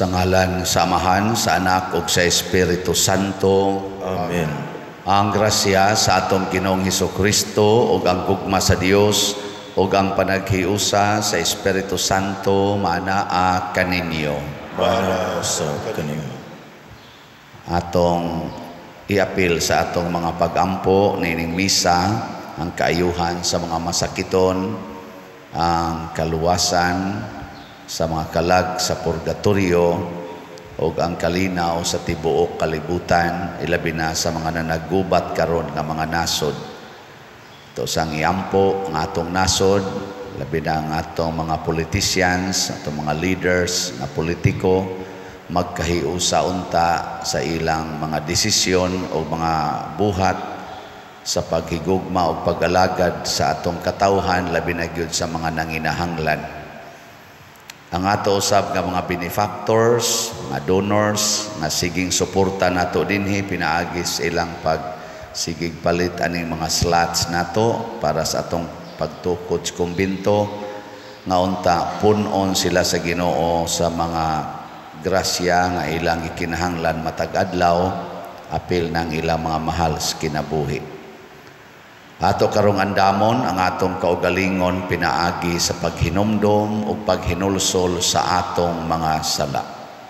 Sa ngalan sa Amahan, sa Anak ug sa Espiritu Santo. Amen. Ang grasya sa atong Ginoong Hesukristo ug ang gugma sa Dios ug ang panaghiusa sa Espiritu Santo manaa kaninyo. Para sa kanimo. Atong iapil sa atong mga pagampo nining misa ang kaayuhan sa mga masakiton, ang kaluwasan sa mga kalag sa purgatorio o ang kalinaw sa tibuok kalibutan, ilabi na sa mga nanagubat karon nga mga nasod. Ito sang iampo ang atong nasod, labi na ang atong mga politicians, atong mga leaders na politiko, magkahiusa unta sa ilang mga desisyon o mga buhat sa paghigugma o pag-alagad sa atong katawhan, labi na gyud sa mga nanginahanglan. Ang ato usab nga mga benefactors, mga donors, nga siging suporta nato dinhi pinaagis ilang sigig palit aning mga slots nato para sa atong pagtukod sa kumbento, nga unta punon sila sa Ginoo sa mga grasya nga ilang ikinahanglan matag adlaw, apil ng ilang mga mahal sa kinabuhi. Ato karong andamon ang atong kaugalingon pinaagi sa paghinumdom o paghinulsol sa atong mga sala.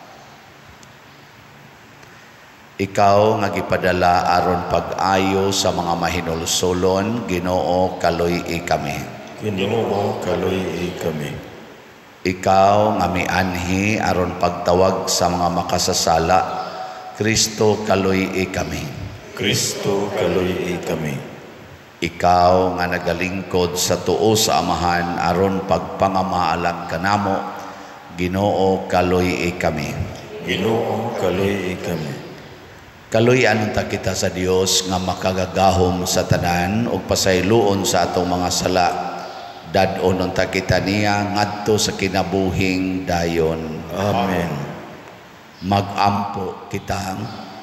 Ikaw nga gipadala aron pag-ayo sa mga mahinulsolon, Ginoo kaluy-i kami. Ginoo kaluy-i kami. Ikaw nga mianhi aron pagtawag sa mga makasasala, Kristo kaluy-i kami. Kristo kaluy-i kami. Ikaw nga nagalingkod sa tuo sa Amahan aron pagpangamaalam kanamo, Ginoo kaluy-i kami. Ginoo kaluy-i kami. Kaluy-an ta kita sa Dios nga makagagahom sa tanan ug pasayloon sa atong mga sala. Dad-on ta kita niya ngadto sa kinabuhing dayon. Amen. Magampo kita.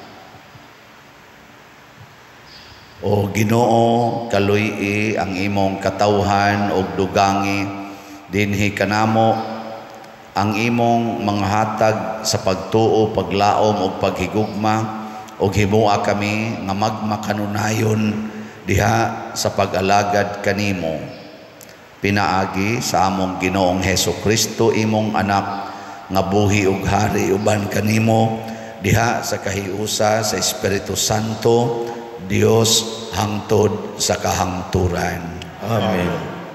O Ginoo kaluy-i ang imong katawhan ug dugangi dinhi kanamo ang imong manghatag sa pagtuo, paglaom ug paghigugma, ug himua kami nga magmakanunayon diha sa pag-alagad kanimo. Pinaagi sa among Ginoong Hesukristo imong anak nga buhi ug hari uban kanimo diha sa kahiusa sa Espiritu Santo, Dios hangtod sa kahangturan. Amen.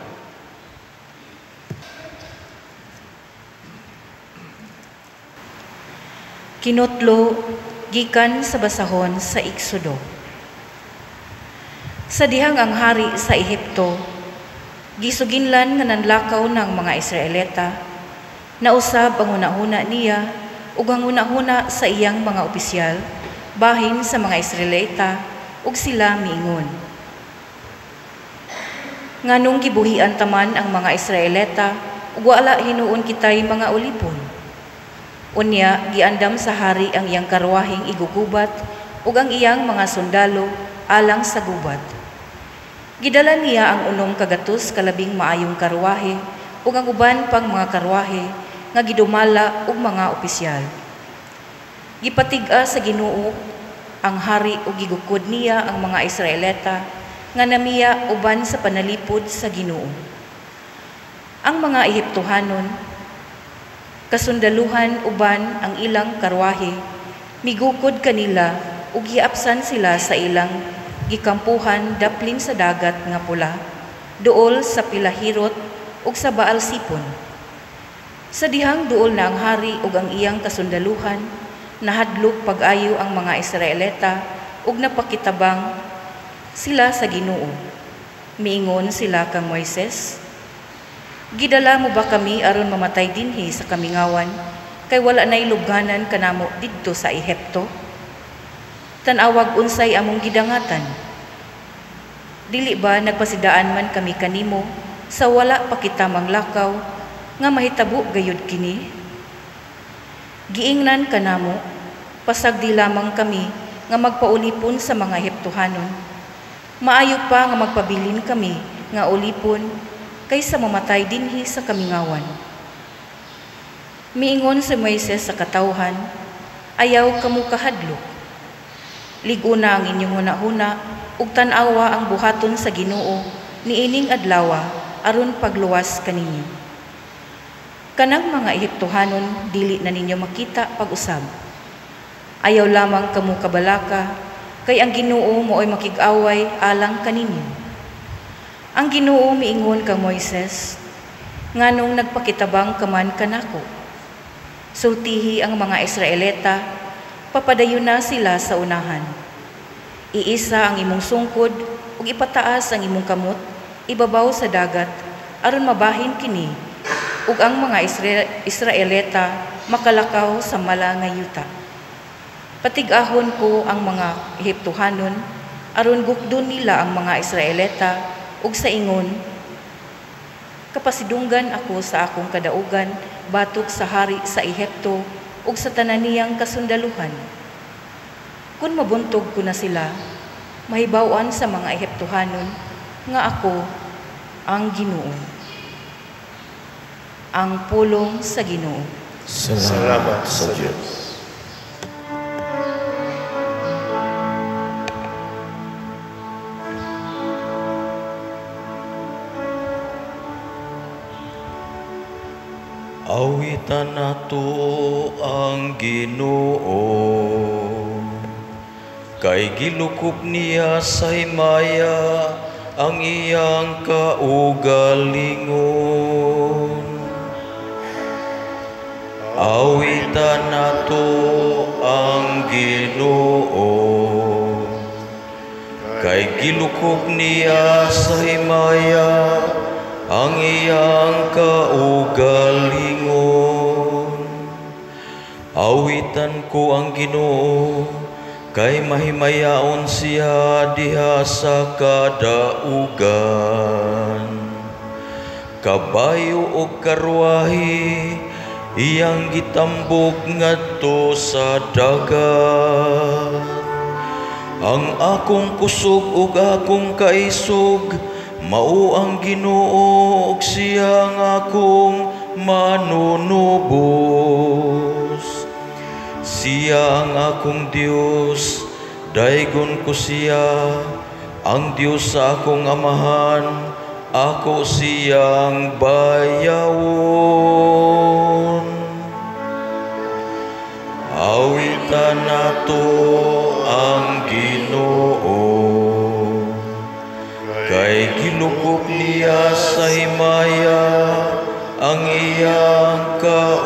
Kinutlo gikan sa basahon sa Eksodo. Sa dihang ang hari sa Ehipto, gisuginlan nga nanlakaw ng mga Israelita, nausab ang una-una niya ug ang una-una sa iyang mga opisyal bahin sa mga Israelita ug sila miingon. Nganong gibuhian taman ang mga Israelita ug wala hinuon kitay mga ulipon. Unya giandam sa hari ang iyang karwaheng igugubat ug ang iyang mga sundalo alang sa gubat. Gidala niya ang unong kagatos kalabing maayong karwahe ug ang uban pang mga karwahe nga gidumala ug mga opisyal. Gipatig-a sa Ginoo ang hari ug gigukod niya ang mga Israelita nga namiya uban sa panalipod sa Ginoo. Ang mga Ehiptohanon kasundaluhan uban ang ilang karwahe, migukod kanila ug giapsan sila sa ilang gikampuhan dapling sa dagat nga pula, duol sa Pilahirot ug sa Baal-sipon. Sa dihang duol na ang hari ug ang iyang kasundaluhan, nahadlok pag-ayo ang mga Israelita ug napakitabang sila sa Ginoo. Miingon sila kang Moises, "Gidala mo ba kami aron mamatay dinhi sa kamingawan, kay wala nay lubganan kanamo didto sa Ehipto? Tan-awag unsay among gidangatan. Dili ba nagpasidaan man kami kanimo sa wala pa kita manglakaw nga mahitabo gayud kini? Giingnan kanamo, pasagdi lamang kami nga magpaulipon sa mga Ehiptohanon. Maayo pa nga magpabilin kami nga ulipon kaysa mamatay dinhi sa kamingawan." Miingon si Moises sa katawhan, ayaw kamo kahadlok. Liguna ang inyong hunahuna, ug tan-awa ang buhaton sa Ginoo niining adlawa aron pagluwas kaninyo. Kanang mga Ehiptohanon dili na ninyo makita pag-usab. Ayaw lamang kamo kabalaka, kay ang Ginoo mooy makig-away alang kaninyo. Ang Ginoo miingon kang Moises, nganong nagpakitabang kaman kanako. Sultihi ang mga Israelita, papadayon na sila sa unahan. Iisa ang imong sungkod, ug ipataas ang imong kamot, ibabaw sa dagat, aron mabahin kini, ug ang mga Israelita makalakaw sa mala nga yuta. Patig-ahon ko ang mga Ehiptohanon, aron gukdon nila ang mga Israelita, ug sa ingon, kapasidunggan ako sa akong kadaugan, batok sa hari sa Ehipto, ug sa tanan niyang kasundaluhan. Kung mabuntog ko na sila, mahibawan sa mga Ehiptohanon, nga ako ang Ginoo. Ang pulong sa Ginoo. Salamat sa Diyos. Awitan nato ang Ginoo, kay gilukob niya sa himaya ang iyang kaugalingon. Awitan nato ang Ginoo, kay gilukob niya sa himaya ang iyang kaugalingon. Awitan ko ang Ginoo, kay mahimayaon siya diha sa kadaugan. Kabayo o karwahi, iyang gitambok ngadto sa dagat. Ang akong kusog ug akong kaisog, mao ang Ginoo ug siya ang akong manunubos. Siya ang akong Dios, daygon ko siya, ang Dios sa akong amahan, ako siyang bayawon. Awitan nato ang Ginoo, kay gilukob niya sa himaya ang iyang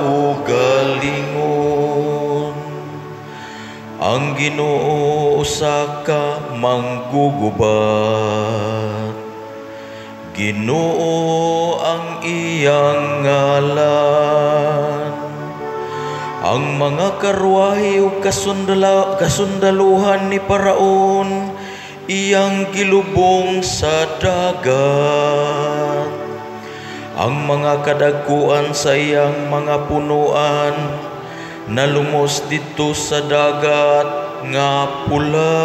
kaugalingon. Ang Ginoo usa ka manggugubat, Ginoo ang iyang ngalan. Ang mga karwahe ug kasundaluhan ni Paraon iyang gilubong sa dagat. Ang mga kadagkuan sa iyang mga punuan nalumos dito sa dagat nga pula.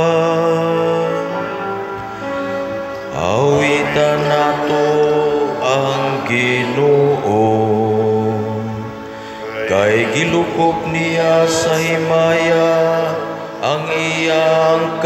Awitan nato ang Ginoo, kay gilukob niya sa himaya ang iyang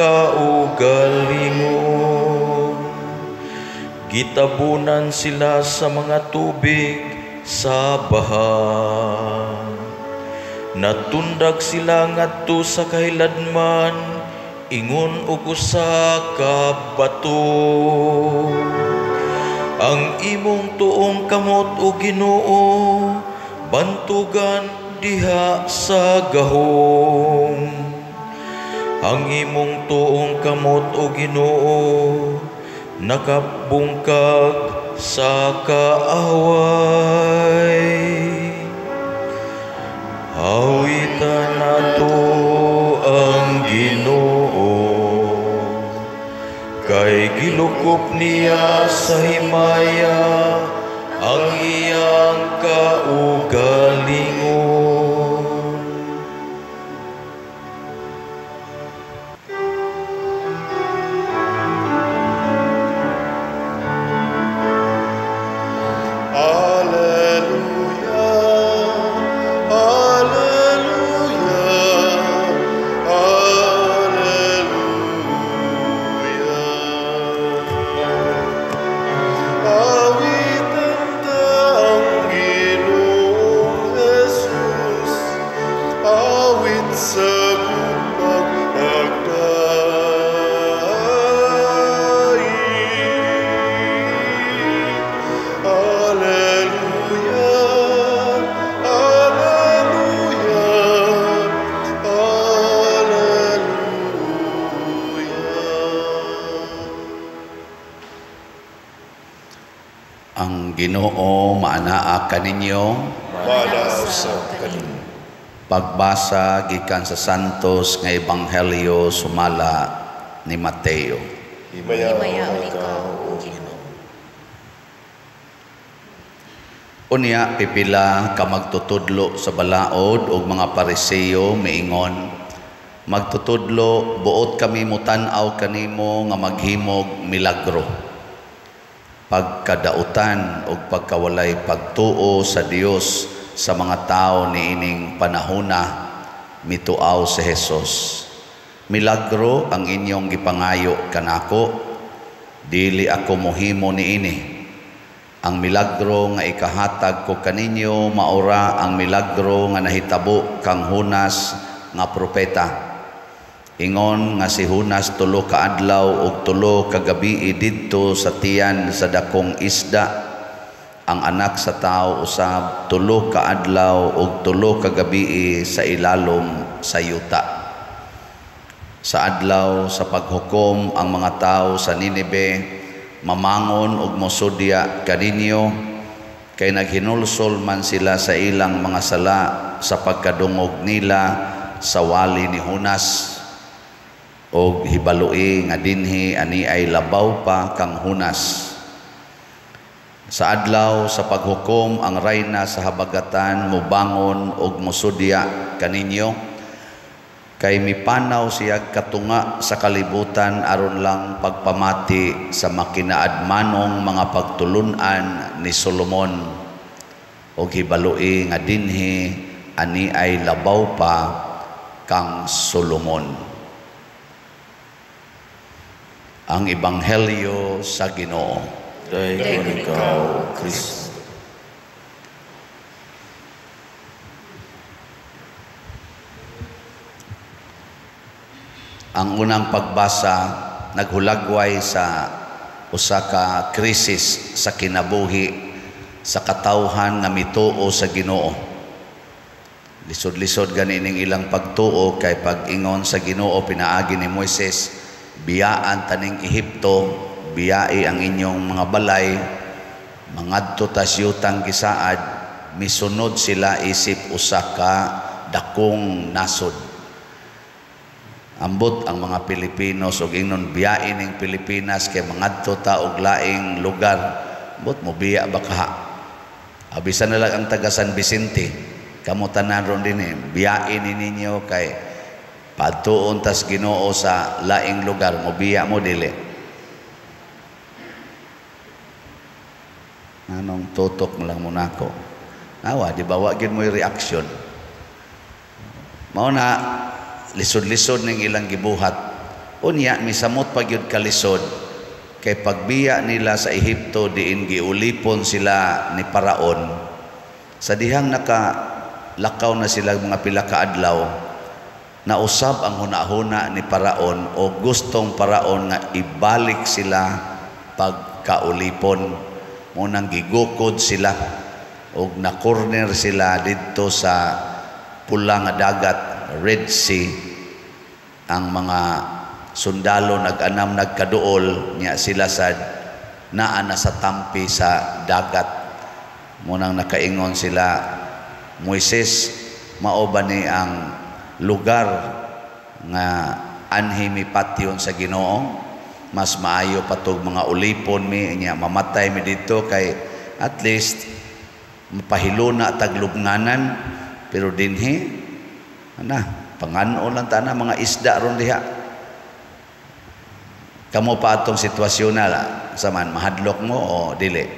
kaugalingon. Gitabunan sila sa mga tubig sa baha. Natundag sila ngadto sa kahiladman, ingon og usa ka bato. Ang imong tuong kamot o Ginoo, bantugan diha sa gahom. Ang imong tuong kamot o Ginoo, nakabungkag sa kaaway. Awitan nato ang Ginoo, kay gilukob niya sa himaya ang iyang kaugalingon. Alleluia, Ang Ginoo maanaa kaninyo. Mana usab kaninyo. Pagbasa gikan sa Santos nga Ebanghelyo sumala ni Mateo. Himayaon ikaw, O Ginoo. Unya pipila ka magtutudlo sa balaod ug mga Pariseo miingon, magtutudlo buot kami mutan-aw kanimo nga maghimog milagro. Pagkadautan ug pagkawalay pagtuo sa Dios sa mga tao niining panahona mituaw si Jesus. Milagro ang inyong gipangayo kanako, dili ako mohimo niini. Ang milagro nga ikahatag ko kaninyo maura ang milagro nga nahitabo kang Hunas nga propeta. Ingon nga si Hunas tulo ka adlaw ug tulo ka gabi didto sa tiyan sa dakong isda. Ang anak sa tao usab tulo ka adlaw ug tulo ka gabi sa ilalom sa yuta. Sa adlaw sa paghukom ang mga tao sa Ninive mamangon ug mosudya kaninyo kay naghinulsol man sila sa ilang mga sala sa pagkadungog nila sa wali ni Hunas og hibalui nga dinhi ani ay labaw pa kang Hunas. Sa adlaw sa paghukom ang rayna sa habagatan mobangon og mosudya kaninyo kay mipanaw siya katunga sa kalibutan aron lang pagpamati sa makinaadmanong mga pagtulunan ni Solomon og hibalui nga dinhi ani ay labaw pa kang Solomon. Ang Ebanghelyo sa Ginoo. Dayon ikaw, Kristo. Ang unang pagbasa naghulagway sa usa ka krisis sa kinabuhi sa katawhan nga mituo sa Ginoo. Lisod-lisod ganining ilang pagtuo kay pag-ingon sa Ginoo pinaagi ni Moises, biyaan taning Ehipto, biyai ang inyong mga balay, mangadto ta siyutang gisaad, misunod sila isip usa ka dakong nasod. Ambot ang mga Pilipinos ug ingnon biyain ning Pilipinas kay mangadto ta og laing lugar, ambot mo biya ba kaha? Abisan na lang ang taga San Vicente, kamo tanan ron dinhi, biyain ninyo kay padtuon tas Ginoo sa laing lugar, mo biya mo dili. Anong tutok mo lang muna ko. Nawa, di ba wagin mo yung reaksyon. Mao na, lisod-lisod ng ilang gibuhat. Unya, misamot pag yun kalisod. Kay pagbiya nila sa Ehipto, diin giulipon sila ni Paraon. Sa dihang nakalakaw na sila mga pila ka adlaw, nausab ang huna-huna ni Paraon o gustong Paraon nga ibalik sila pagkaulipon. Munang gigukod sila og na-corner sila dito sa pula nga dagat, Red Sea. Ang mga sundalo nag-anam nagkaduol niya sila sa naa na sa tampi sa dagat. Munang nakaingon sila, Moises, mao ba ni ang lugar nga anhi mi patyon sa Ginoo? Mas maayo patog mga ulipon mi niya mamatay mi dito kay at least mapahiluna taglubnganan, pero dinhi ana panganon lang tana mga isda ron diha. Kamo pa atong sitwasyon na saman mahadlok mo o dili?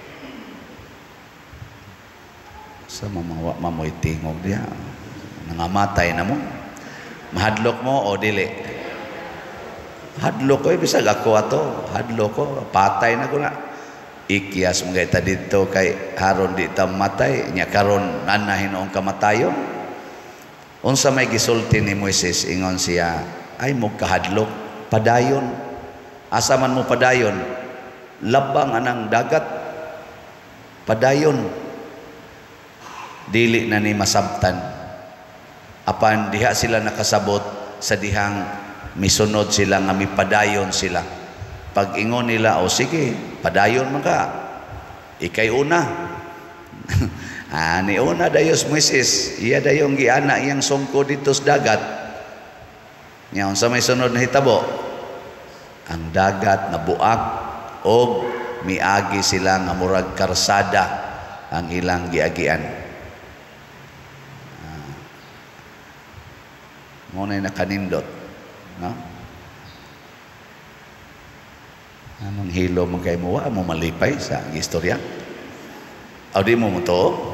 Sa mamoy tingog diha nangamatay na mo, mahadlok mo o dili? Hadlo ko, bisag ako ato, hadlo ko, patay na ko na. Ikyas mga ita dito kay haron di ta matay, nya karon nanahin noong kamatayon. Unsa may gisulti ni Moises, ingon siya, ay mo kahadlok, padayon. Asa man mo padayon? Labang anang dagat, padayon. Dili na ni masabtan. Apan diha sila nakasabot sa dihang misunod sila nga mipadayon sila. Pag ingon nila, o sige, padayon man ka. ikay una. Ni una dayos Moises, iya dayong giana iyang sungko dito sa dagat. Nya unsa may sunod na hitabo? Ang dagat nabuak og miagi sila nga murag karsada ang ilang giagian. Mo na nakanindot, no? Anong hilo man kay mo wa mo malipay sa istorya? Aw di mo to?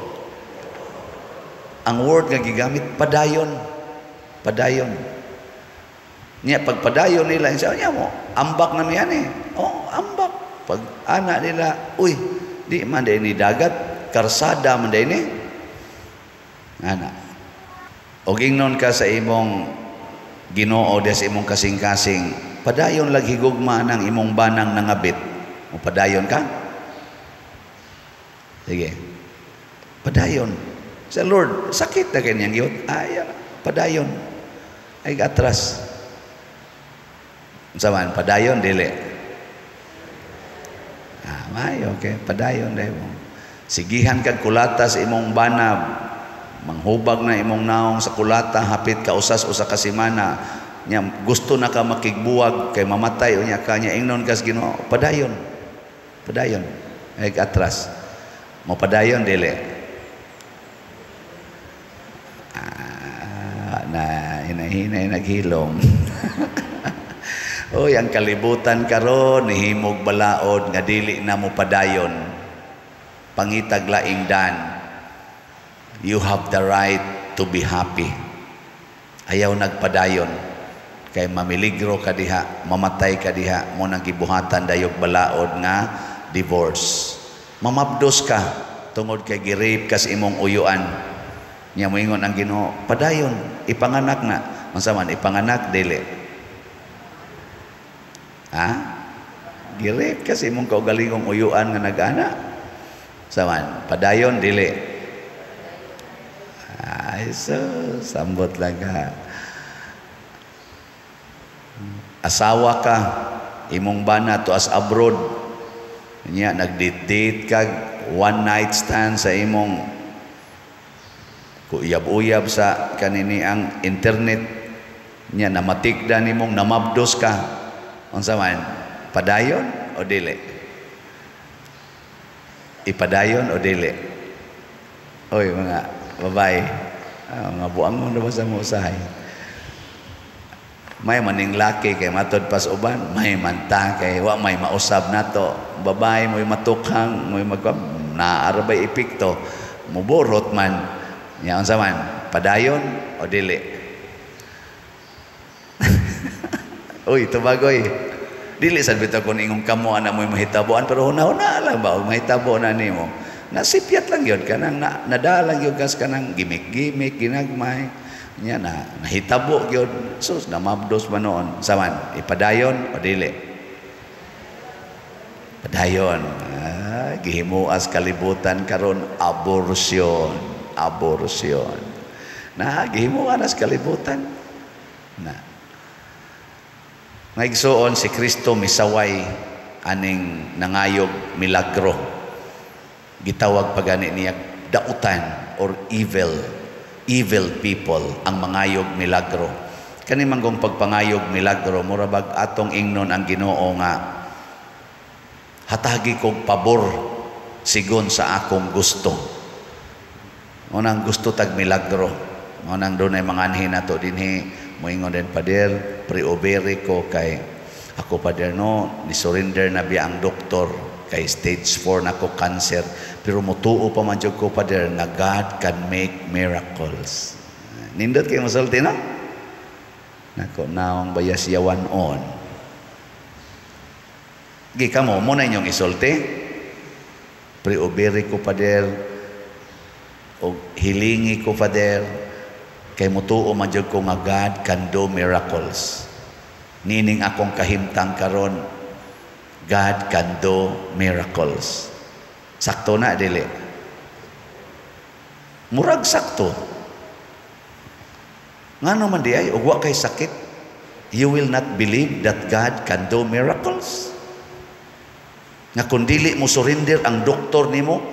Ang word nga gigamit padayon. Padayon. Niya pag padayon nila insa niya mo, ambak na niyan eh. Oh, ambak. Pag anak nila, uy, di man day ni dagat, karsada man day ni. Ana. Og ingnon ka sa imong Ginoo des imong kasing-kasing, padayon lagi higugma ng imong banang nangabit. O padayon ka? Sige. Padayon. Sa Lord, sakit na kanyang yun. Padayon. Ay atras. Saman, padayon, dili. May, okay. Padayon, dahil mo. Sigihan kag kulata sa imong banab. Manghubag na imong naong sa kulata, hapit ka usas usa ka semana. Nya gusto na ka makigbuwag kay mamatay unya ka nya ingnon kas Ginoo. Padayon. Padayon. Ay atras. Mo padayon dili. Na hinahinay naghilom. Oy, ang kalibutan karon nihimog balaod nga dili na mo padayon. Pangitag laing dan. You have the right to be happy. Ayaw nagpadayon kay mamiligro ka diha, mamatay ka diha, mo nang gibuhatan dayog balaod nga divorce. Mamabdos ka tungod kay gi-rape ka sa imong uyuan. Nya moingon ang Ginoo, padayon, ipanganak na. Unsa man ipanganak dili? Gi-rape ka sa imong kaugalingong uyuan nga nag-ana. Saman, padayon dili. Ay so, sambot lang ka. Asawa ka, imong bana to as abroad. Nya nagdate-date ka, one night stand sa imong uyab-uyab sa kanini ang internet nya namatikdan nimong namabdos ka. Unsa man? Padayon o dili? Ipadayon o dili? Oy mga babae, mga buang mo na ba sa usahay? May maning laki kay matod pas uban, may manta kay wa may mausab nato. Babae mo'y matukhang, mo'y naarabay ipikto, muborot man. Nya unsa man? Padayon o dili? Uy, tubagoy. Dili sad bitaw kun ingong kamo ana mo'y mahitaboan pero huna-huna lang ba mahitabo na nimo. Nasipyat lang yun kanang nadalang yun kas kanang gimik-gimik ginagmay. Nya nahitabo yun. Sus namabdos man noon. Saman, ipadayon o dili? Padayon. Gihimuas kalibutan karon abortion. Abortion. Gihimuan as kalibutan. Ngaigsuon si Kristo misaway aning nangayog milagro. Gitawag pagani niya dautan or evil people ang mangayog milagro. Kani manggong pagpangayog milagro murabag atong ingnon ang Ginoo nga hatagi kog pabor sigon sa akong gusto. Unang gusto tag milagro. Unang doon ay mga anhin nato dinhi moingon din pader pre-ovary ko kay ako pader no ni surrender na biya ang doktor kay stage 4 na ko cancer pero mutuo pa man jud ko pader na God can make miracles. Nindot kay masulti no? Nako naong bayas yawan on. Gi kamo mo na inyong isulti. Pre-ovary ko pader o hilingi ko Father kay mutuo man jud ko nga God can do miracles. Nining akong kahimtang karon God can do miracles. Sakto na dili? Murag sakto. Ngano man di ay ug wa kay sakit? You will not believe that God can do miracles? Nga kung dili mo surrender ang doktor nimo,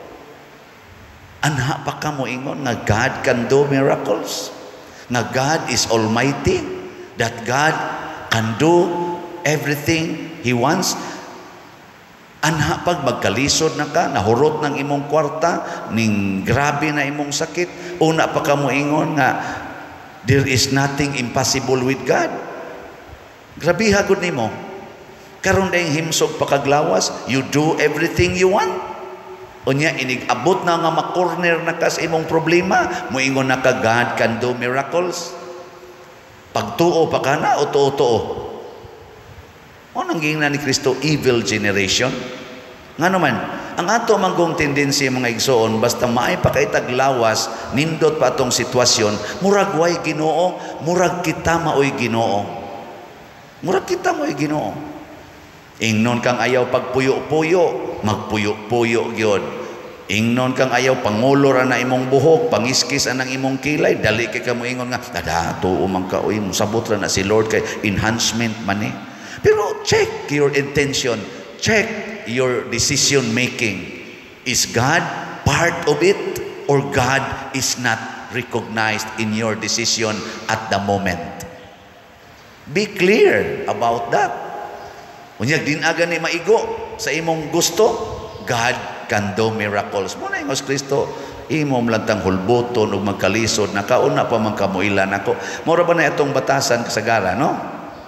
anha pa ka mo ingon nga God can do miracles, nga God is almighty, that God can do everything He wants. Anha pag magkalisod na ka, nahurot ng imong kwarta, ning grabe na imong sakit, una pa ka mo ingon nga there is nothing impossible with God. Grabe hagod nimo. Karon dayong himsog pakaglawas, you do everything you want. Unya inig-abot na nga makorner na ka sa imong problema, moingon na ka God can do miracles. Pagtuo pa ka na, uto-uto. O nangging na ni Kristo, evil generation. Nga naman, ang ato manggong tendency mga igsoon, basta maay pa kay taglawas, nindot pa atong sitwasyon, murag way Ginoo, murag kita maoy Ginoo. Murag kita maoy Ginoo. Ingnon kang ayaw pagpuyo-puyo, magpuyo-puyo gyud. Ingnon kang ayaw pangulor na imong buhok, pangiskis anang imong kilay, dali kay kamo ingon nga tuo man ka oy, musabot ra na si Lord kay enhancement man eh. Pero check your intention, check your decision making. Is God part of it or God is not recognized in your decision at the moment? Be clear about that. Unyag din aga ni maigo sa imong gusto, God can do miracles. Muna yung Kristo, imo mlantang hulbuton ug magkalisod na kauna pa man kamuilan ako. Mura ba na itong batasan kasagara, no?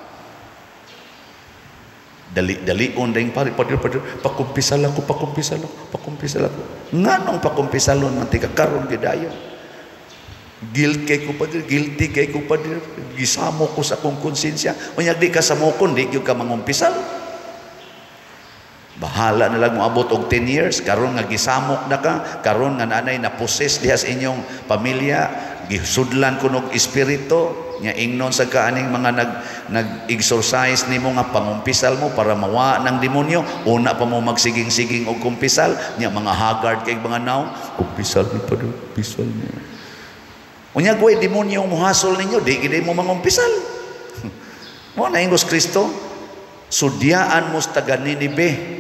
Dali-dalion ring padir pakumpisal ako. Nganong pakumpisalon man tika karon gidayon. Guilty kay ko padir, gisamo ko sa akong konsensya. Unyag di ka samokon, di gyud ka mangumpisal. Bahala na lang mo abot og 10 years, karon nga gisamok na ka, karon nga nanay na possess diha sa inyong pamilya, gisudlan kunog espiritu, nya ingnon sa kaaning mga nag-exercise nimo nga pangumpisal mo para mawa ng demonyo, una pa mo magsiging-siging og kumpisal, nya mga haggard kay mga naw, kumpisal ni pa do, pisal ni. Unya goy demonyo mo hasol ninyo, di gid mo mangumpisal. Mo na ingos Kristo, sudyaan mo sa taga Ninibe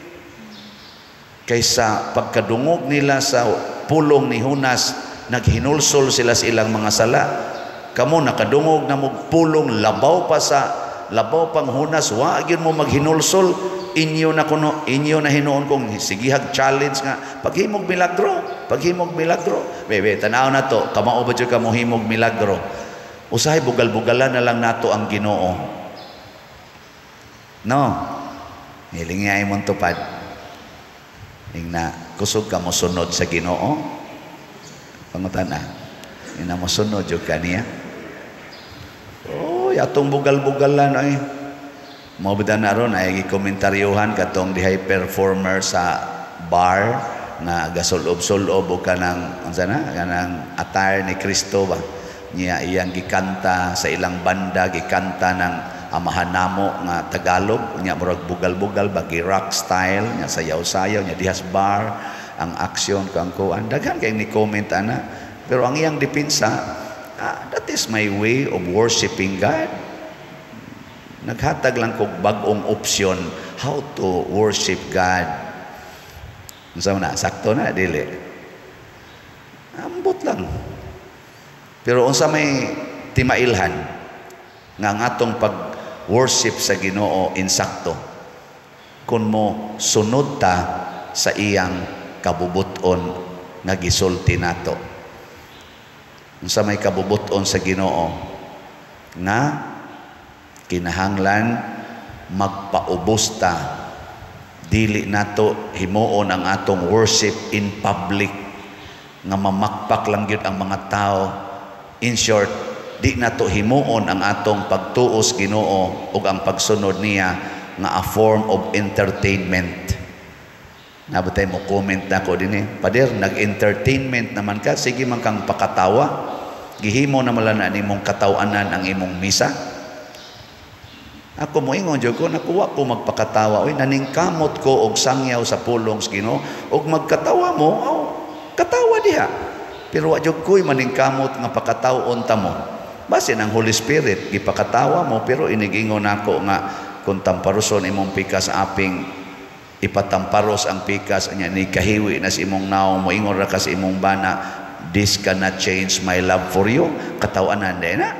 kaysa pagkadungog nila sa pulong ni Hunas, naghinulsol sila sa ilang mga sala. Kamo nakadungog na mo pulong, labaw pang Hunas, wa gyud mo maghinulsol. Inyo na hinuon kong sigihag challenge nga paghimog milagro. Bebe tanaw na to, kamao ba jud ka mo himog milagro? Usahay bugal-bugalan na lang nato ang Ginoo. No. Hilingay mong tupad. Na kusog ka mo sunod sa Ginoo. Pangutan na. Ina mo sunod jud kaniya. Oh, atong bugal-bugalan ay. Mo bida na ron ay gikomentaryohan katong di high performer sa bar na gasulob-sulob o kanang attire ni Kristo ba. Niya iyang gikanta sa ilang banda, gikanta ng amahan namo nga Tagalog, nya murag bugal-bugal bagi rock style, nya sayaw-sayaw, nya dihas bar ang aksyon kang kuan. Daghan kay ni comment ana, pero ang iyang depensa, that is my way of worshiping God. Naghatag lang kog bag-ong option how to worship God. Unsa na sakto na dili. Ambot lang. Pero unsa may timailhan nga ang atong pag-worship sa Ginoo insakto kun mo sunod ta sa iyang kabubuton nga gisulti nato. Unsa may kabubuton sa Ginoo nga kinahanglan magpaubos ta, dili nato himuon ang atong worship in public nga mamakpak lang gyud ang mga tao. In short, di nato himuon ang atong pagtuos Ginoo ug ang pagsunod niya nga a form of entertainment. Nabutay mo comment na ko din Pader, nag-entertainment naman ka, sige man kang pakatawa. Gihimo na mala na nimong katawanan ang imong misa. Ako mo ingon jud ko, nakuha ko magpakatawa. Oy, naningkamot ko og sangyaw sa pulong sa Ginoo ug magkatawa mo, katawa diha. Pero wa jud ko'y maningkamot nga pakatawon ta mo. Base ng Holy Spirit gipakatawa mo, pero inigingon nako nga kung tamparuson imong pika sa aping ipatamparos ang pikas nya ni kahiwi na sa imong naong moingon ra ka sa imong bana, this cannot change my love for you. Katawanan din na.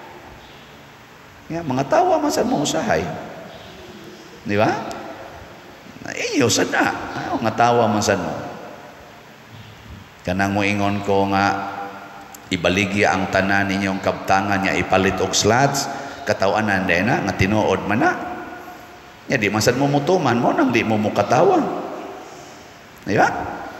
Ya, mga tawa man sa mo usahay. Di ba? Iyo sad na. Mga tawa man sa mo. Kanang moingon ko nga ibaligya ang tanan ninyong kabtangan niya ipalit og slots, katawanan din na nga tinuod man na. Ya di man sad mo mutuman mo nang di mo mukatawa. Di ba?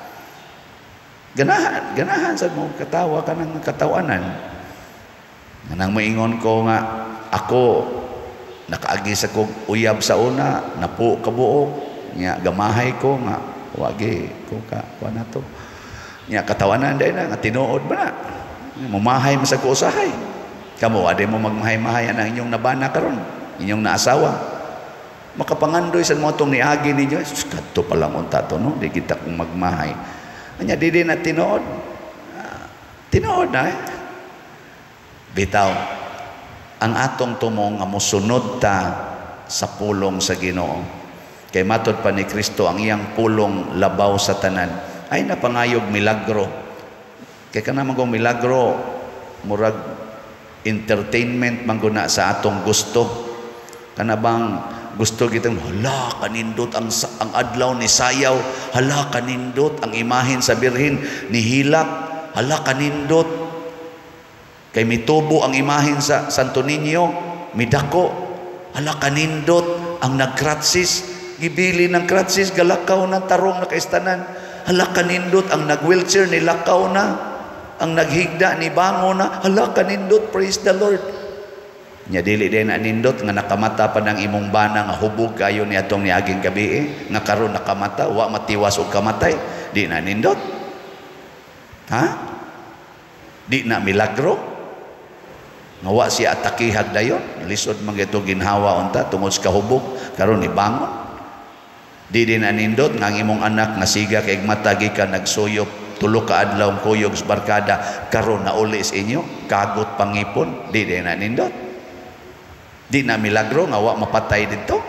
Ganahan sad mo katawa kanang katawanan. Nang moingon ko nga ako nakaagi sa kog uyab sa una, napo kabuok, nya gamahay ko nga wagi ko ka kuana to. Nya katawanan day na nga tinuod ba na. Mumahay mo sa kuusahay. Kamo ade mo magmahay-mahay ang inyong nabana karon, inyong naasawa. Makapangandoy sa mo tong niagi ninyo, kadto pa lang unta to no, di kita kung magmahay. Nya di na tinuod. Tinuod na. Bitaw ang atong tumong nga mosunod ta sa pulong sa Ginoo. Kay matod pa ni Kristo ang iyang pulong labaw sa tanan ay napangayog milagro. Kay kanang magong milagro murag entertainment mangguna sa atong gusto. Kana bang gusto kitang hala kanindot ang adlaw ni sayaw, hala kanindot ang imahen sa birhen ni hilak, hala kanindot kay mitubo ang imahen sa Santo Niño, midako, hala kanindot ang nagkratsis, gibili ng kratsis, galakaw ng tarong na kaistanan, hala kanindot ang nag-wheelchair, nilakaw na, ang naghigda, ni bango na, hala kanindot, praise the Lord. Nya dili din na nindot, nga nakamata pa ng imong bana, nga hubog kayo ni atong niaging gabi, nga karon nakamata, wa matiwas o kamatay, di na nindot. Ha? Di na milagro? Nga wa siya atakihag dayon, lisod man ito ginhawa unta tungod sa kahubog karon ni bangon. Di din anindot nga ang imong anak nga siga kay mata gikan nagsuyop tulo ka adlaw kuyog sa barkada karon na uli sa inyo kagot pangipon, di din anindot. Di na milagro nga wa mapatay dito.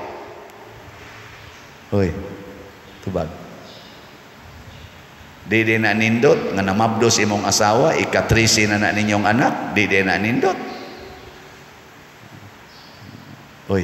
Hoy, tubag. Di din anindot nga namabdos imong asawa, ika-13 na ninyong anak, di din anindot. Uy,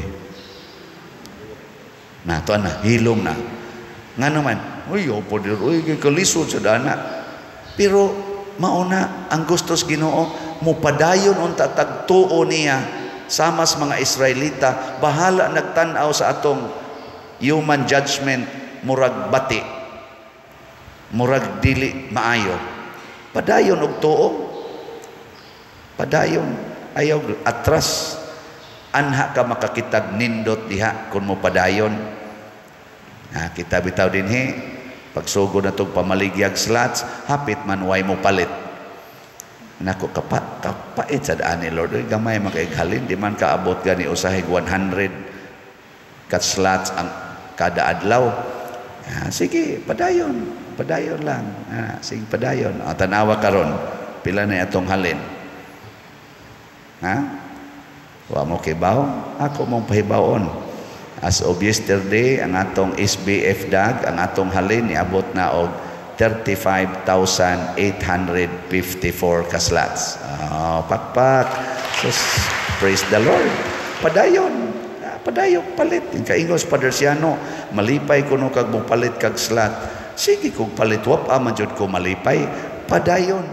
na to na, hilom na. Nga naman, uy, opo dir, uy, kalisod sa dana. Pero, mauna, ang gustos Ginoo, mupadayon unta tagtuo niya, sama sa mga Israelita, bahala nagtanaw sa atong human judgment, murag bati, murag dili maayo. Padayon og tuo. Padayon, ayaw atras. Anha ka makakitag nindot diha kung mo padayon. Kita bitaw din pagsugod na itong pamaligyag slots, hapit man way mo palit. Nako kapait sa daan ni Lord. Gamay makaighalin, di man kaabot gani usahig 100 kat slots ang kada adlaw. Sige, padayon lang. Sige, padayon. Tanawa karon, pila na itong halin. Wa mo kibaw, ako mong pahibawon. As of yesterday, ang atong SBF DAG, ang atong halin, niabot na og 35,854 kaslats. Pakpak. So, praise the Lord. Padayon, palit. Kaingos Padersiano, malipay ko no kag mong palit kag slat. Sige kog palit, wap man jud ko malipay. Padayon.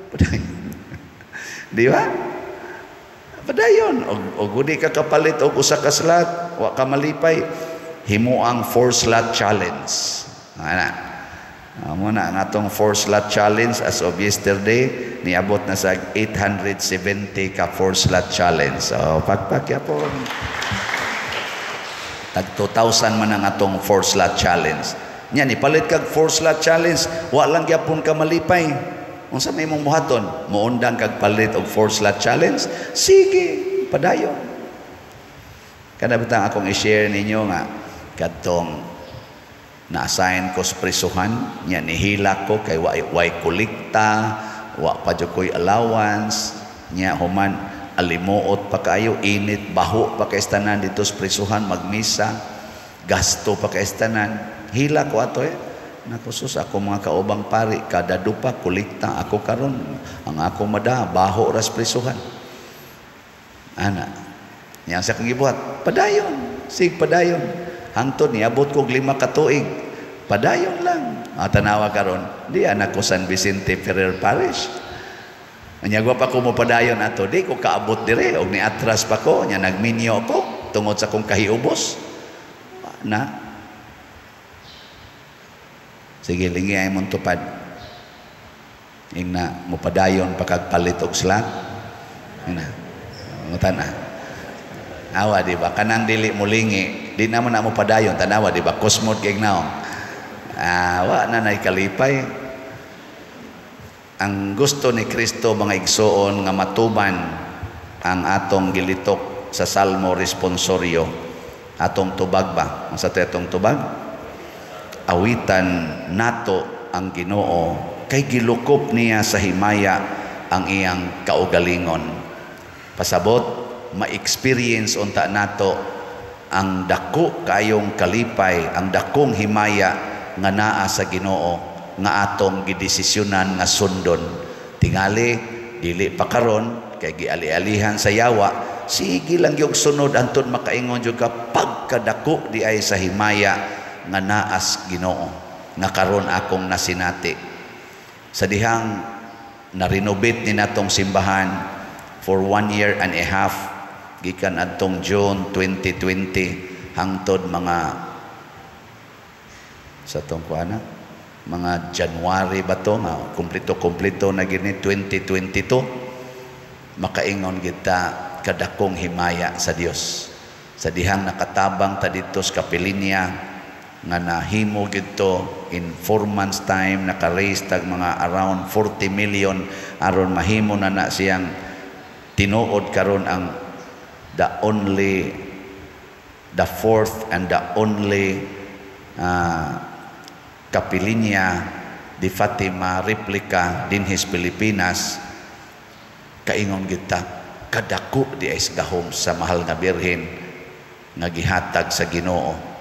Di ba? Padayon, o gudi ka kapalit o usa ka slot, wa ka malipay, himo ang 4-slot challenge. Muna ang atong 4-slot challenge as of yesterday, niabot na sa 870 ka 4-slot challenge. So, pagpakya po. Tag 2,000 man ang atong 4-slot challenge. Nya, ipalit kag 4-slot challenge, wa lang gyapon ka malipay. Unsa may mong buhaton, muundang kag palit og 4-slot challenge, sige, padayon. Kada bitang akong i-share ninyo nga kadtong na-assign ko sa prisuhan, nya nihila ko kay way kolekta, wa pa jud koy allowance, nya human alimuot pa kayo, init, baho pa kay tanan dito sa prisuhan, magmisa, gasto pa kay tanan. hila ko ato nakusus ako mga kaubang pari kada dupa kulikta ako karon ang ako mada baho ras prisuhan ana nya sa kong gibuhat padayon sig padayon hangtod niabot ko 5 ka tuig padayon lang tanawa karon di anak ko San Vicente Ferrer Parish nya gwa pa ko mo padayon ato di ko kaabot dire og ni atras pa ko nya nagminyo ko tungod sa kong kahiubos na sige lingi ay mong tupad ing na mupadayon pakagpalit og slat ina ngutan awa di ba kanang dili mulingi di naman na mo padayon tanawa di ba kusmod kay naong awa na nay kalipay ang gusto ni Kristo mga igsoon nga matuman ang atong gilitok sa Salmo responsorio atong tubag ba ang sa tetong tubag awitan nato ang Ginoo kay gilukop niya sa himaya ang iyang kaugalingon pasabot ma-experience unta nato ang dako kayong kalipay ang dakong himaya nga naa sa Ginoo nga atong gidesisyonan nga sundon tingali dili pa karon kay giali-alihan sa yawa sige lang yung sunod antod makaingon jud ka pagkadako di ay sa himaya nga naas Ginoo nga karon akong nasinati sa dihang na-renovate ni natong simbahan for 1 year and a half gikan adtong June 2020 hangtod mga sa tong kuana mga January ba to nga kompleto na gini 2022 makaingon kita kadakong himaya sa Dios sa dihang nakatabang ta dito sa Kapilinya nga nahimo gito in 4 months time naka-raise tag mga around 40 million aron mahimo na siyang tinuod karon ang the fourth and the only Kapilinya di Fatima replica dinhis Pilipinas kaingon kita kadako di ay gahom sa mahal nga birhen nga gihatag sa Ginoo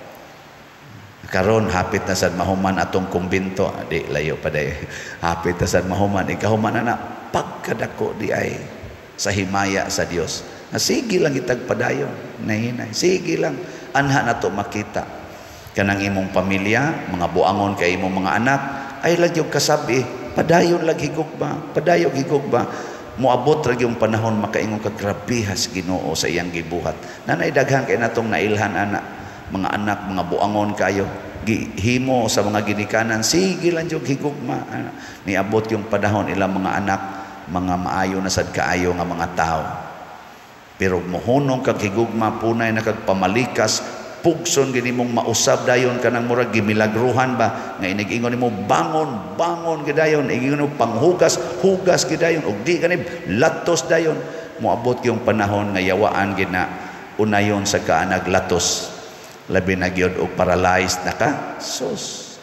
karon hapit na sad mahuman atong kumbinto di layo pa day hapit na sad mahuman ikahuman na pagkadako di ay sa himaya sa Dios sige lang itag padayon nahinay sige lang anha nato makita kanang imong pamilya mga buangon kay imong mga anak ay lagyog kasabi padayon lag higugba padayon higugba moabot ra yung panahon makaingon ka grabihas Ginoo sa iyang gibuhat nanay daghan kay natong nailhan anak mga anak, mga buangon kayo himo sa mga ginikanan sige lang yung higugma niabot yung panahon ilang mga anak mga maayo na sad kaayo nga mga tao pero mohunong kag higugma punay na kag pamalikas pugson gini mong mausab dayon kanang murag gimilagruhan ba nga inig-ingon nimo bangon gidayon ingon mo panghugas gidayon ug di kanib latos dayon moabot yung panahon nga yawaan gina unayon sa kaanag latos labi na gyud og paralyzed na ka sus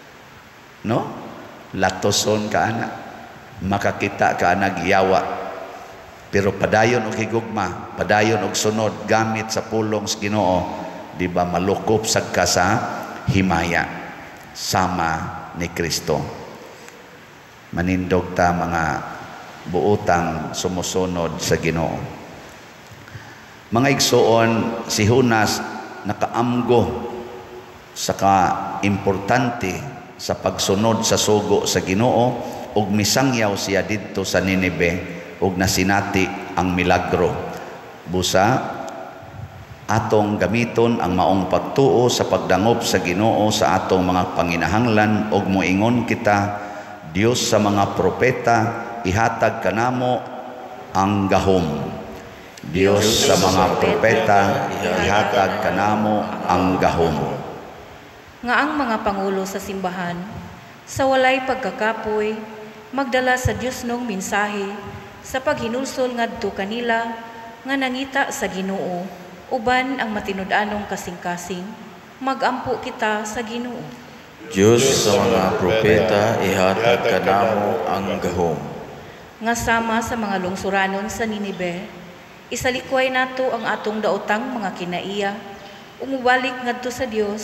no latoson ka ana makakita ka ana giyawa pero padayon og higugma padayon og sunod gamit sa pulong sa Ginoo di ba malukop sad ka sa himaya sama ni Kristo manindog ta mga buotang sumusunod sa Ginoo mga igsoon si Jonas nakaamgo sa ka-importante sa pagsunod sa sugo sa Ginoo ug misangyaw siya didto sa Ninive ug nasinati ang milagro busa atong gamiton ang maong pagtuo sa pagdangop sa Ginoo sa atong mga panginahanglan ug moingon kita Dios sa mga propeta ihatag kanamo ang gahom Dios sa mga propeta ihatag kanamo ang gahom nga ang mga pangulo sa simbahan sa walay pagkakapoy magdala sa Dios nung mensahe sa paghinulsol ngadto kanila nga nangita sa Ginoo uban ang matinud-anong kasing-kasing magampo kita sa Ginoo Diyos sa mga propeta ihatag kanamo ang gahom nga sama sa mga lungsuranon sa Ninive isalikway nato ang atong daotang mga kinaiya umubalik ngadto sa Dios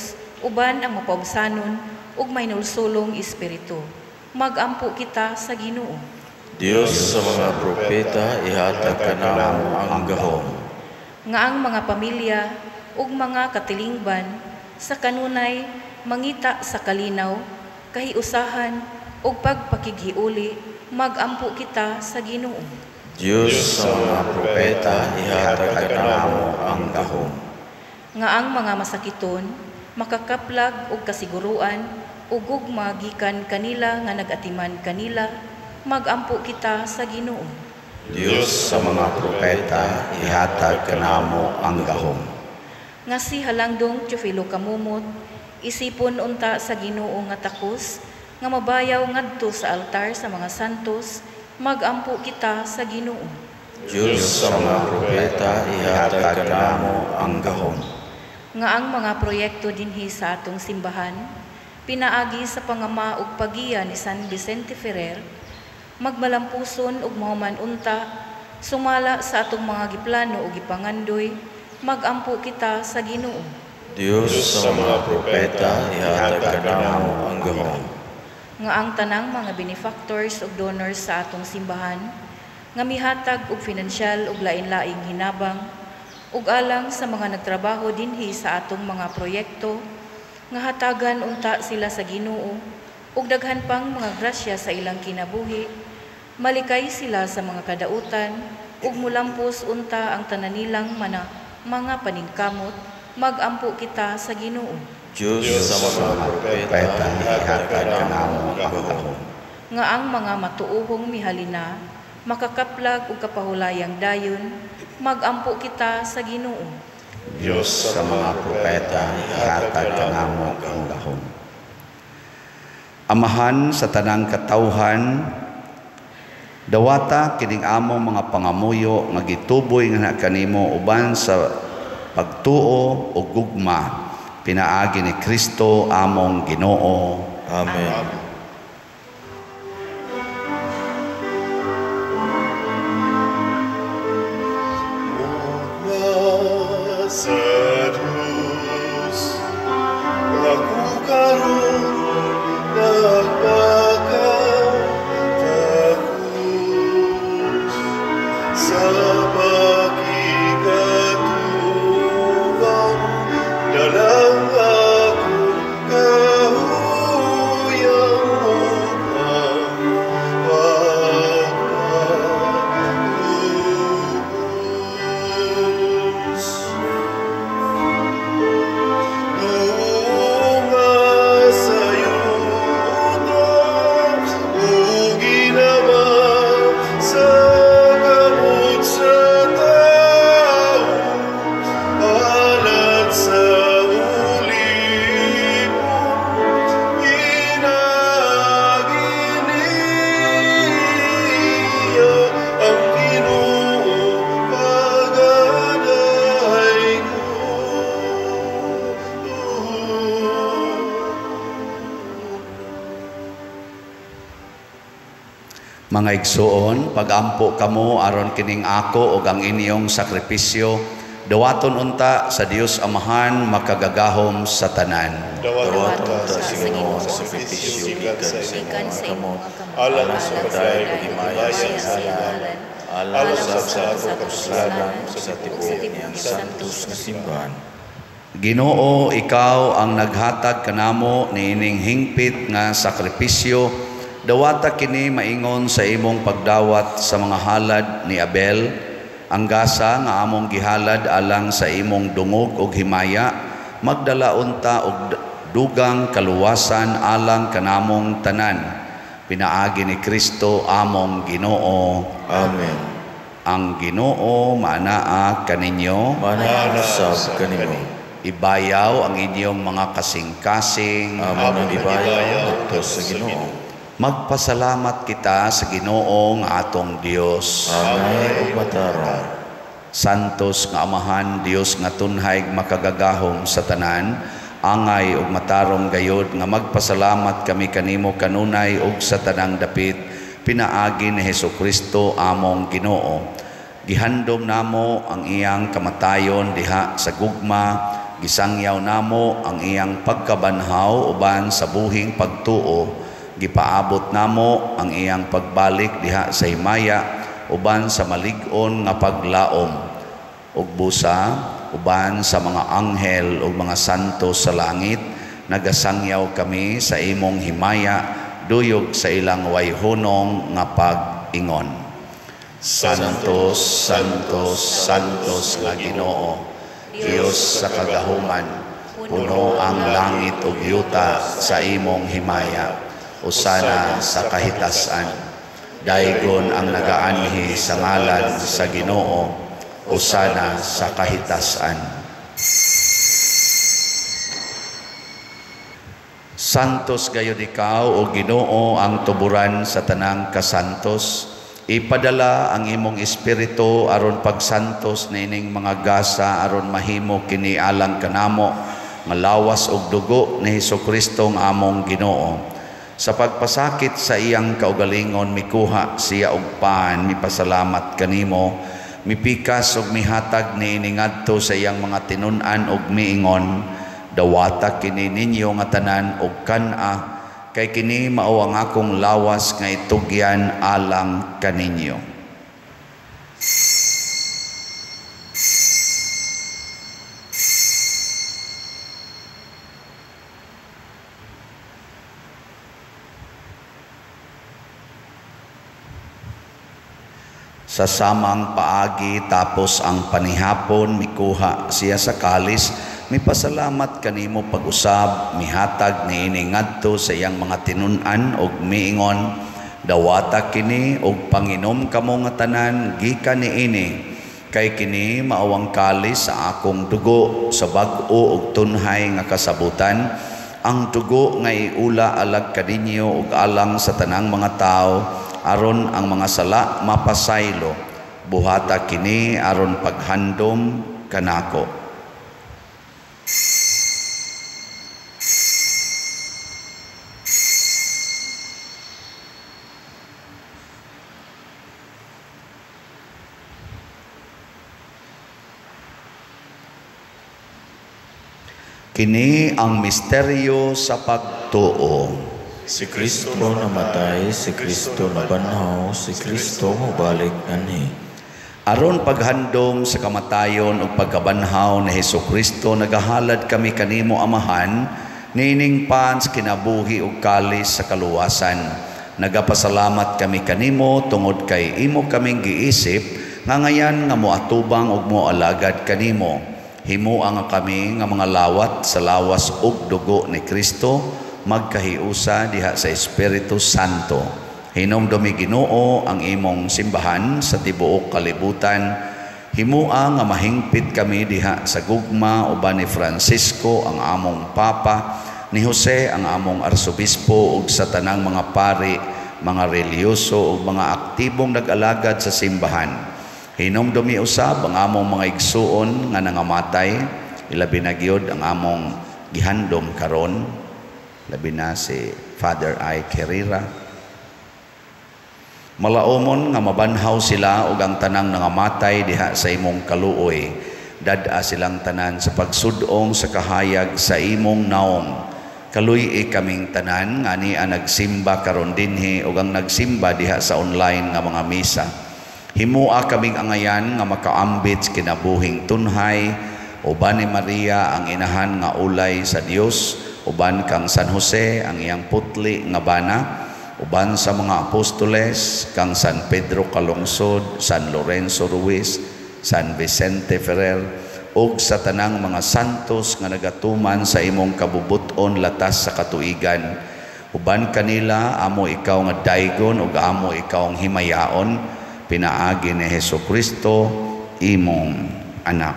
uban ang mapaubsanon ug may nulsulong espiritu. Magampo kita sa Ginoo. Dios sa mga propeta ihatag kanamo ang gahom. Nga ang mga pamilya ug mga katilingban sa kanunay mangita sa kalinaw, kahiusahan ug pagpakighiuli, magampo kita sa Ginoo. Dios sa mga propeta ihatag kanamo ang gahom. Nga ang mga masakiton makakaplag og kasiguruan ug gugma gikan kanila nga nagatiman kanila, magampo kita sa Ginoo. Dios sa mga propeta ihatag kanamo ang gahom. Nga si Halangdong Teofilo Kamumot, isipon unta sa Ginoo nga takos, nga mabayaw ngadto sa altar sa mga santos, magampo kita sa Ginoo. Dios sa mga propeta ihatag kanamo ang gahom. Nga ang mga proyekto dinhi sa atong simbahan, pinaagi sa pangama ug pagiya ni San Vicente Ferrer, magmalampuson ug mahuman unta, sumala sa atong mga giplano ug gipangandoy, magampo kita sa Ginoo. Dios sa mga propeta ihatag kanamo ang gahom. Nga ang tanang mga benefactors ug donors sa atong simbahan, nga mihatag og pinansyal ug lain-laing hinabang, ug alang sa mga nagtrabaho dinhi sa atong mga proyekto, nga hatagan unta sila sa Ginoo, ug daghan pang mga grasya sa ilang kinabuhi, malikay sila sa mga kadautan, ug mulampos unta ang tanan nilang mga paningkamot, magampo kita sa Ginoo. Dios sa mga propeta ihatag kanamo ang gahom. Nga ang mga matuohong mihalina, makakaplag ug kapahulayang dayon, magampo kita sa Ginoo. Dios sa mga propeta ihatag kanamo ang gahom. Amahan sa tanang katawhan, dawata kining among mga pangamuyo nga gituboy nga kanimo uban sa pagtuo ug gugma, pinaagi ni Kristo among Ginoo. Amen. Mga igsuon, pagampo kamo aron kining ako ug ang inyong sakripisyo, dawaton unta sa Dios Amahan makagagahom sa tanan. Dawaton unta sa Ginoo ang sakripisyo gikan sa imong kamot, alang sa pagdayeg ug himaya sa ngalan, alang sa kapuslanan sa tibuok niyang santos nga simbahan. Ginoo, ikaw ang naghatag kanamo niining hingpit nga sakripisyo. Dawata kini maingon sa imong pagdawat sa mga halad ni Abel, ang gasa nga among gihalad alang sa imong dungog ug himaya, magdala unta og dugang kaluwasan alang kanamong tanan. Pinaagi ni Kristo among Ginoo. Amen. Ang Ginoo maanaa kaninyo, Manaa sab kanimo. ibayaw ang inyong mga kasing-kasing. Amon ang ibayaw ngadto sa Ginoo. Magpasalamat kita sa Ginoo nga atong Dios. Angay ug matarong. Santos nga Amahan, Dios nga tunhay makagagahom sa tanan, angay ug matarong gayod nga magpasalamat kami kanimo kanunay ug sa tanang dapit, pinaagi ni Hesukristo among Ginoo. Gihandom namo ang iyang kamatayon diha sa gugma, Gisangyaw namo ang iyang pagkabanhaw uban sa buhing pagtuo. Gipaabot namo ang iyang pagbalik diha sa himaya uban sa malig-on nga paglaom. Ug busa uban sa mga anghel ug mga santo sa langit, nagasangyaw kami sa imong himaya duyog sa ilang wayhunong nga pag-ingon. Santos, Santos, Santos nga Ginoo, Diyos sa kagahuman, puno ang langit ug yuta sa imong himaya. Usana sa kahitasan. Daygon ang nagaanhi sa ngalan sa Ginoo. Usana sa kahitasan. Santos gayud ikaw o Ginoo ang tuburan sa tanang kasantos. Ipadala ang imong espiritu aron pagsantos nining mga gasa aron mahimo kini alang kanamo nga lawas og dugo ni Hesukristo nga among Ginoo. Sa pagpasakit sa iyang kaugalingon mikuha siya og paan, mipasalamat kanimo, mipikas og mihatag niini ngadto sa iyang mga tinun-an og miingon, dawata kini ninyo nga tanan og kan-a, kay kini mao ang akong lawas nga itugyan alang kaninyo. Sa samang paagi tapos ang panihapon mikuha siya sa kalis, mipasalamat kanimo pag-usab, mihatag niini ngadto sa iyang mga tinun-an og miingon, dawata kini og panginom kamo nga tanan gikan niini, kay kini maawang kalis sa akong dugo sa bag-o og tunhay nga kasabutan, ang dugo nga iula alag kadinyo og alang sa tanang mga tao, aron ang mga sala mapasaylo. Buhata kini aron paghandom kanako. Kini ang misteryo sa pagtuo. Si Kristo namatay, si Kristo nabanhaw, si Kristo mabalik anhi. Aron paghandom sa kamatayon ug pagkabanhaw ni Hesukristo, nagahalad kami kanimo Amahan, nining pan sa kinabuhi ug kalis sa kaluwasan. Nagapasalamat kami kanimo tungod kay imo kaming giisip nga ngayan nga moatubang ug moalagad kanimo. Himua nga kami nga mga lawat sa lawas ug dugo ni Kristo, magkahiusa diha sa Espiritu Santo. Hinumdumi Ginoo ang imong simbahan sa tibuok kalibutan. Himua nga mahingpit kami diha sa gugma uban ni Francisco ang among Papa, ni Jose ang among Arsobispo ug sa tanang mga pari, mga reliyoso ug mga aktibong nag-alagad sa simbahan. Hinumdumi usab ang among mga igsuon nga nangamatay, ilabi na gyud ang among gihandom karon, labi na si Father Ike Herrera. Malaumon nga mabanhaw sila ug ang tanang nangamatay diha sa imong kaluoy. Dad-a silang tanan sa pagsudong sa kahayag sa imong naong. Kaluy kaming tanan nga ni nagsimba karon dinhi ug ang nagsimba diha sa online nga mga misa. Himua kaming angayan nga makaambit kinabuhing tunhay, uban ni Maria ang inahan nga ulay sa Dios, uban kang San Jose ang iyang putli nga bana, uban sa mga apostoles kang San Pedro Calungsod, San Lorenzo Ruiz, San Vicente Ferrer, ug sa tanang mga santos nga nagatuman sa imong kabubuton latas sa katuigan. Uban kanila amo ikaw nga daygon ug amo ikaw ang himayaon, pinaagi ni Hesukristo imong anak.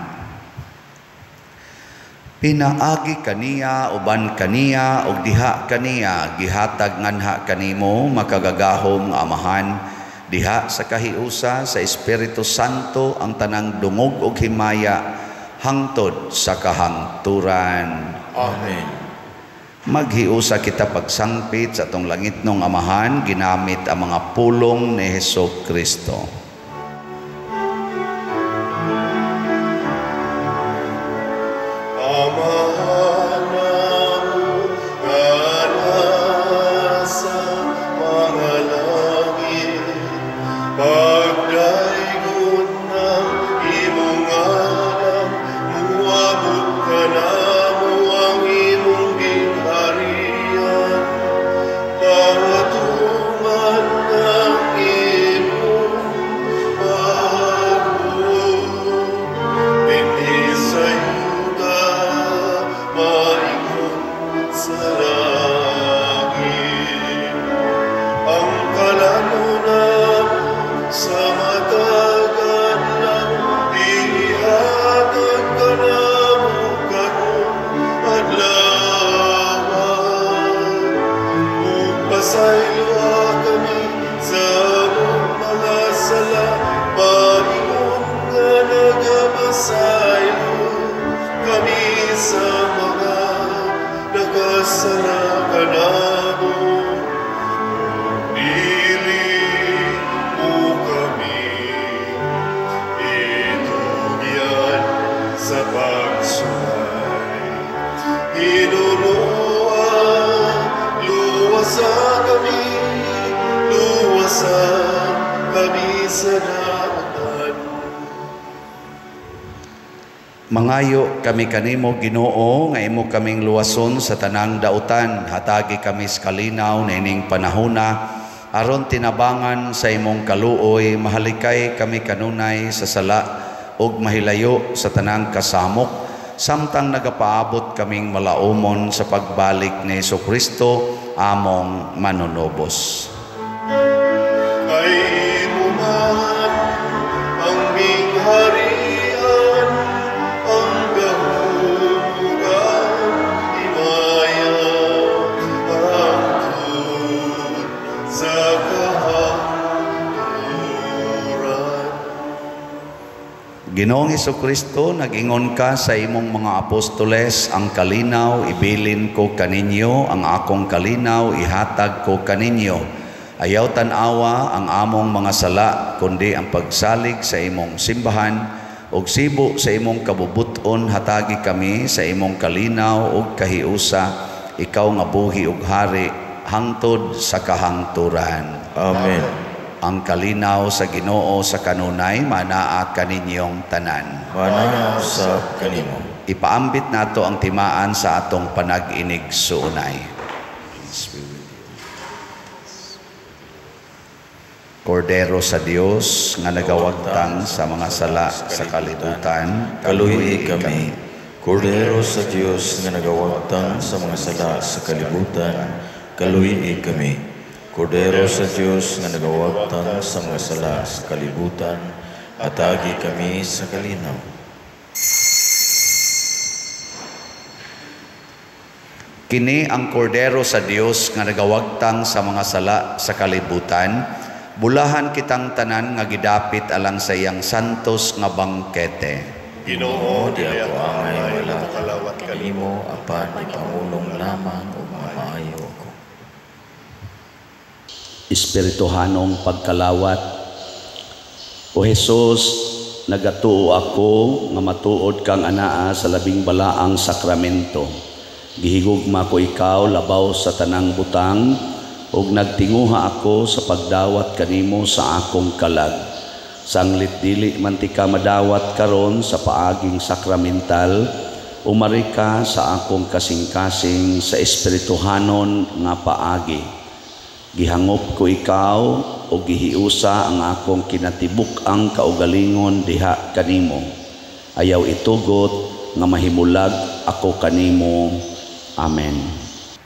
Pinaagi kaniya uban kaniya ug diha kaniya gihatag nganha kanimo makagagahom nga Amahan, diha sa kahiusa sa Espiritu Santo ang tanang dungog ug himaya hangtod sa kahangturan. Amen. Maghiusa kita pagsangpit sa atong langitnong Amahan ginamit ang mga pulong ni Hesukristo. Mangayo kami kanimo Ginoo nga imo kaming luwason sa tanang dautan, hatagi kami sa kalinaw na ining panahona aron tinabangan sa imong kaluoy, mahalikay kami kanunay sa sala ug mahilayo sa tanang kasamok, samtang nagapaabot kaming malaumon sa pagbalik ni Jesucristo among manunobos. Kay imo man ang mingharian, ang gahugan, imaya, hangtod sa kahangturan. Ginoong Jesucristo, nag-ingon ka sa imong mga apostoles, ang kalinaw ibilin ko kaninyo, ang akong kalinaw ihatag ko kaninyo. Ayaw tanawa ang among mga sala, kundi ang pagsalig sa imong simbahan, ug sibo sa imong kabubuton hatagi kami sa imong kalinaw ug kahiusa, ikaw nga buhi ug hari hangtod sa kahangturan. Amen. Ang kalinaw sa Ginoo sa kanunay manaa kaninyong tanan. Manaa sa kanimo. Ipaambit nato ang timaan sa atong panag-inig suunay. Kordero sa Dios nga nagawagtang sa mga sala sa kalibutan, Kaluhi kami. Kordero sa Dios nga nagawagtang sa mga sala sa kalibutan, kaluhi kami. Kordero sa Dios nga nagawagtang sa mga sala sa kalibutan, atagi kami sa kalinaw. Kini ang kordero sa Dios nga nagawagtang sa mga sala sa kalibutan, bulahan kitang tanan nga gidapit alang sa iyang santos nga bangkete. Ginoo, Di dili ako ako angay angay wala makalawat kanimo, apan ipangulong lamang ug mamaayo ako. Espirituhanong pagkalawat. O Jesus, nagatuo ako nga matuod kang anaa sa labing balaang sakramento. Gihigugma ko ikaw labaw sa tanang butang, ug nagtinguha ako sa pagdawat kanimo sa akong kalag. Sanglit dili man ti ka madawat karon sa paaging sakramental, umari ka sa akong kasing-kasing sa espirituhanon nga paagi. Gihangop ko ikaw o gihiusa ang akong kinatibuk ang kaugalingon diha kanimo. Ayaw itugot nga mahimulag ako kanimo. Amen.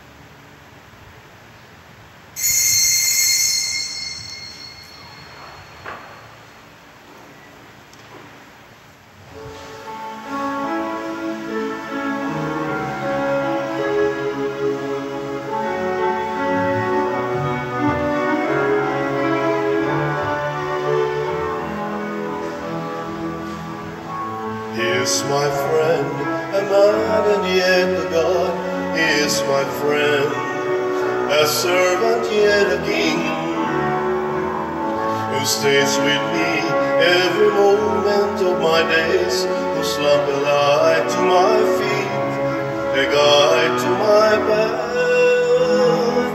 He is my friend, a man and yet a God. He is my friend, a servant yet a king, who stays with me every moment of my days, whose lamp a light to my feet, a guide to my path.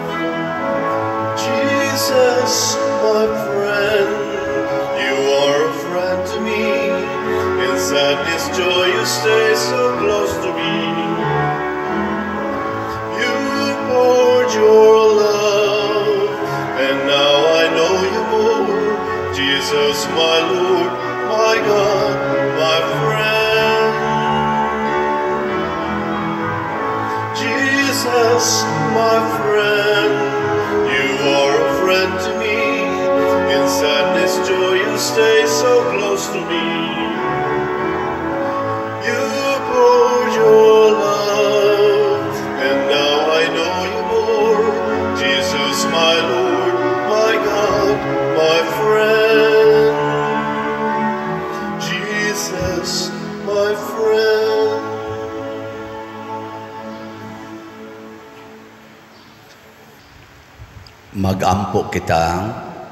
Jesus, my friend, you are a friend to me. In sadness, joy, you stay so close to me. You poured your love, and now I know you more. Jesus, my Lord, my God, my friend. Jesus, my friend, you are a friend to me. In sadness, joy, you stay so close to me. You poured your love, and now I know you more. Jesus, my Lord, my God, my friend. Jesus, my friend. Magampo kita.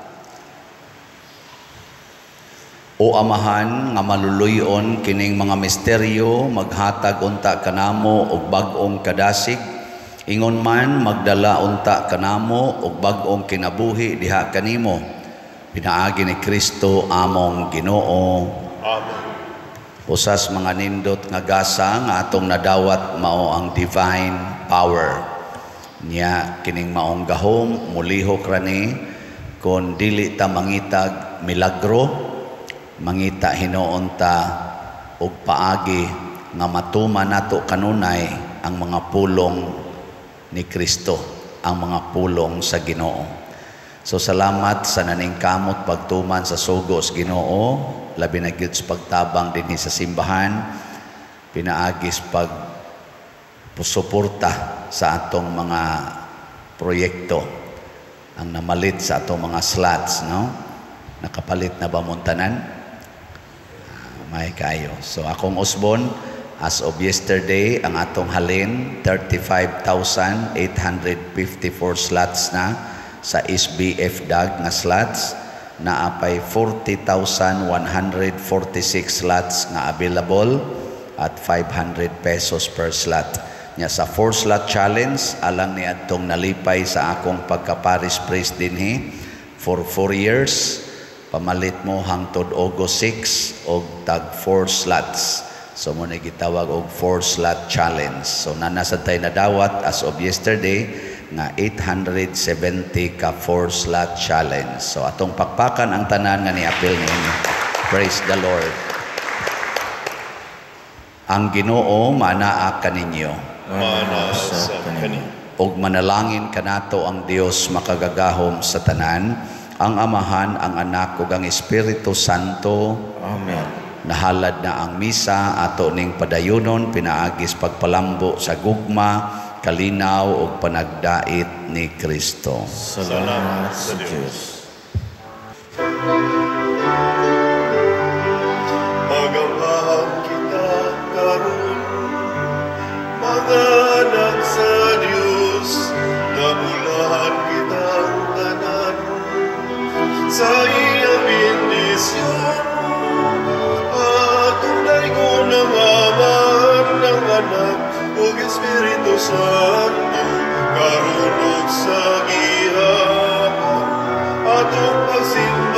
O Amahan nga maluluyon kining mga misteryo maghatag unta kanamo og bag-ong kadasig, ingon man magdala unta kanamo og bag-ong kinabuhi diha kanimo. Pinaagi ni Kristo among Ginoo. Amen. Usas mga nindot nga gasa nga atong nadawat mao ang divine power. Nya kining maong gahom mulihok rani kon dili ta mangitag milagro, mangita hinuon ta og paagi nga matuman nato kanunay ang mga pulong ni Kristo, ang mga pulong sa Ginoo. So salamat sa naningkamot pagtuman sa sugos Ginoo, labi na gyud sa pagtabang dinhi sa simbahan, pinaagis pag suporta sa atong mga proyekto, ang namalit sa atong mga slots, no? Nakapalit na ba muntanan? May kayo. So akong usbon, as of yesterday, ang atong halin, 35,854 slots na sa SBF DAG nga slots, naapay 40,146 slots nga available at 500 pesos per slot. Nya sa 4 slot challenge, alang ni atong nalipay sa akong pagka-parish priest dinhi for 4 years. Pamalit mo hangtod August 6 og tag 4 slots. So mo na gitawag og 4 slot challenge. So nanasad tay nadawat as of yesterday nga 870 ka 4 slot challenge. So atong pakpakan ang tanan nga niapil ninyo. Praise the Lord. Ang Ginoo manaa kaninyo. Manasa kani. Og manalangin kanato ang Dios makagagahom sa tanan, ang Amahan, ang Anak ug ang Espiritu Santo. Amen. Nahalad na ang misa ato ning padayunon pinaagis pagpalambo sa gugma, kalinaw ug panagdait ni Kristo. Salamat sa Diyos. Magamahal kita karon, mga anak sa Diyos, nabulahan kitang tanan sa iyang bendisyon. Atong daygon ng Ama, ng Anak, ug Espiritu Santo, karon ug sa gihapon, atong pagsimba